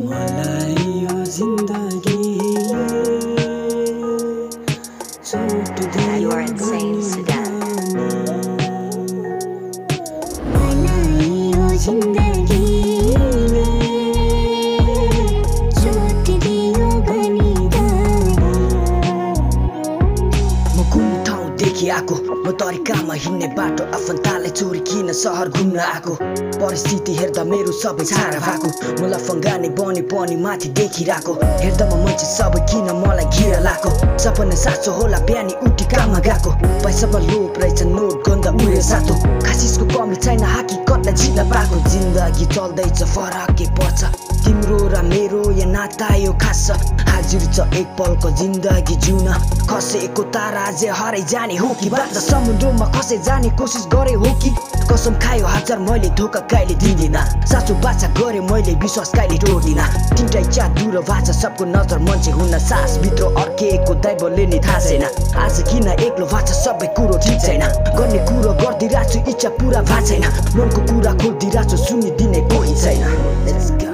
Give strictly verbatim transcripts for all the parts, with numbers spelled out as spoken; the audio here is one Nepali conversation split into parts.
मलाई यो जिन्दगी छुट दियो You are insane, Sudan. मलाई यो जिन्दगी छुट दियो म कुन ठाउँदेखि आएको म तरिकामा हिँड्ने बाटो आफन्तालाई चोरी किन सहर घुम्न आएको परिस्थिति हेर्दा मेरो सबै छाडा भएको मलाई फङ्गाने बने पनि माथि देखिरहेको हेर्दा म मान्छे सबै किन मलाई घिरा लाग्यो सपना साँचो होला बिहानी उठी काममा गएको पैसामा लोभ रहेछ नोट गन्दा उडे सातो खासिसको कमी छैन हकीकतलाई जित्न पाएको जिन्दगी चल्दैछ फरक के पर्छ तिम्रो र मेरो या नाता यो खास हाजिर छ एक पलको जिन्दगी जिउन खसेको तारा अझै हराइ जाने हो कि बाँच्दा समुद्रमा खसे जाने कोसिस गरे हो कि कसम खायो हजार मैले धोका कहिले दिँदिन साँचो बाचा गरे मैले विश्वास कहिले तोड्दिन तिनटै इच्छा दूर भाषा सबको नजर मान्छे हुन सास भित्र अर्केको दैवले नि थाहा छैन आज किन एक्लो भाषा सबै कुरो ठिक छैन गर्ने कुरो गर्दिरहेको छु इच्छा पुरा भएको छैन मनको कुरा खोलिदिरहेको छु सुनिदिने कोही छैन Let's go.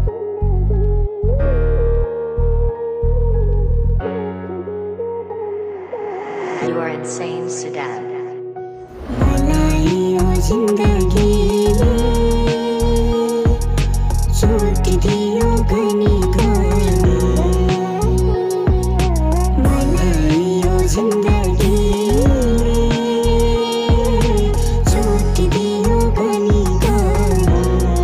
You are insane, Sudan. मलाई यो जिन्दगी छुट दियो घनी घनी मलाई यो जिन्दगी छुट दियो घनी घनी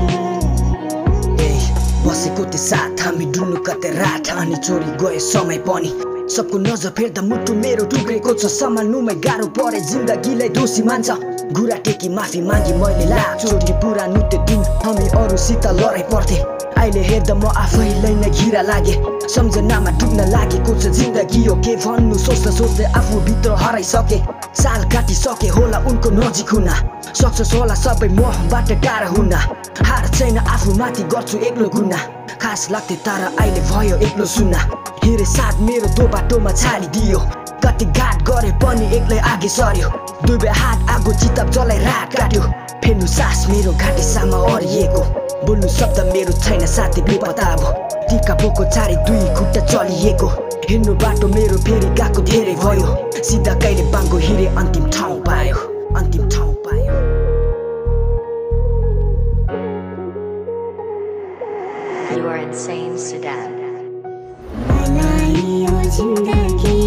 बसेको त्यो साथ हामी डुल्नु कतै रात अनि चोरी गयो समय पनि सबको नजर फेर्दा मुटु मेरो टुक्रेको छ सम्हाल्नुमै गाह्रो परे जिन्दगीलाई दोषी मान्छ गुरा टेकी माफी मागी मैले लाचोटी पुरानो त्यो दिन हामी अरूसित लडाइँ पर्थे अहिले हेर्दा म आफैलाई नै घिरा लागे सम्झनामा डुब्न लागेको छ जिन्दगी हो के भन्नु सोच्दा सोच्दै आफू भित्र हराइसके साल काटिसके होला उनको नजिक हुन सक्सेस होला सबै मबाट टाढा हुन हार छैन आफू माथि गर्छु एक्लो गुना खास लाग्थे तारा अहिले भयो एक्लो सुना हिँडे साथ मेरो दो बाटोमा छाडिदियो कति घाट गरे पनि एक्लै आगे सर्यो दुवै हात आगो चिताप जलाई रात काट्यो फेर्नु सास मेरो घाँटीसामा अरिएको बोल्नु शब्द मेरो छैन साथै बेपत्ता अब टिका बोको चारै दुई खुट्टा चलिएको हिँड्नु बाटो मेरो फेरि गएको धेरै भयो सिधा कहिले बाङ्गो हिँडे अन्तिम ठाउँ पायो अन्तिम ठाउँ पायो You are insane, Sudan. मलाई यो जिन्दगी